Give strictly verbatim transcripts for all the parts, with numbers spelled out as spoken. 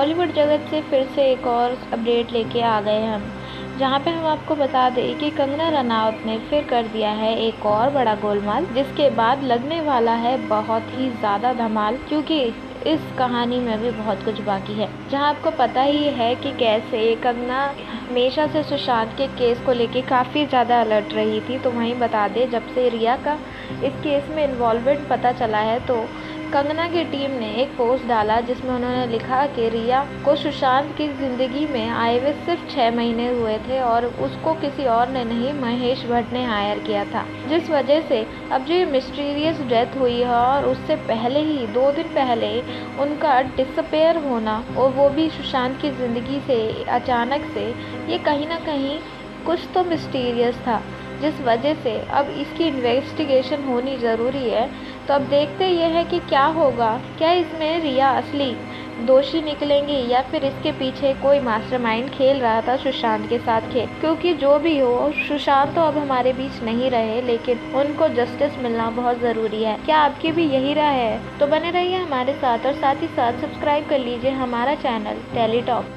बॉलीवुड जगत से फिर से एक और अपडेट लेके आ गए हम, जहां पे हम आपको बता दें कि कंगना रनावत ने फिर कर दिया है एक और बड़ा गोलमाल, जिसके बाद लगने वाला है बहुत ही ज़्यादा धमाल, क्योंकि इस कहानी में भी बहुत कुछ बाकी है। जहां आपको पता ही है कि कैसे कंगना हमेशा से सुशांत के केस को लेके काफ़ी ज़्यादा अलर्ट रही थी, तो वहीं बता दें जब से रिया का इस केस में इन्वॉल्वमेंट पता चला है तो कंगना की टीम ने एक पोस्ट डाला जिसमें उन्होंने लिखा कि रिया को सुशांत की ज़िंदगी में आए हुए सिर्फ छः महीने हुए थे और उसको किसी और ने नहीं, महेश भट्ट ने हायर किया था, जिस वजह से अब जो ये मिस्टीरियस डेथ हुई है और उससे पहले ही दो दिन पहले उनका डिसअपेयर होना, और वो भी सुशांत की ज़िंदगी से अचानक से, ये कहीं ना कहीं कुछ तो मिस्टीरियस था, जिस वजह से अब इसकी इन्वेस्टिगेशन होनी ज़रूरी है। तो अब देखते ये है कि क्या होगा, क्या इसमें रिया असली दोषी निकलेंगी या फिर इसके पीछे कोई मास्टरमाइंड खेल रहा था सुशांत के साथ खेल। क्योंकि जो भी हो, सुशांत तो अब हमारे बीच नहीं रहे, लेकिन उनको जस्टिस मिलना बहुत ज़रूरी है। क्या आपकी भी यही राय है? तो बने रहिए हमारे साथ और साथ ही साथ सब्सक्राइब कर लीजिए हमारा channel tele talk.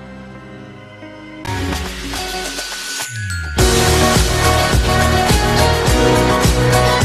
We'll be right back.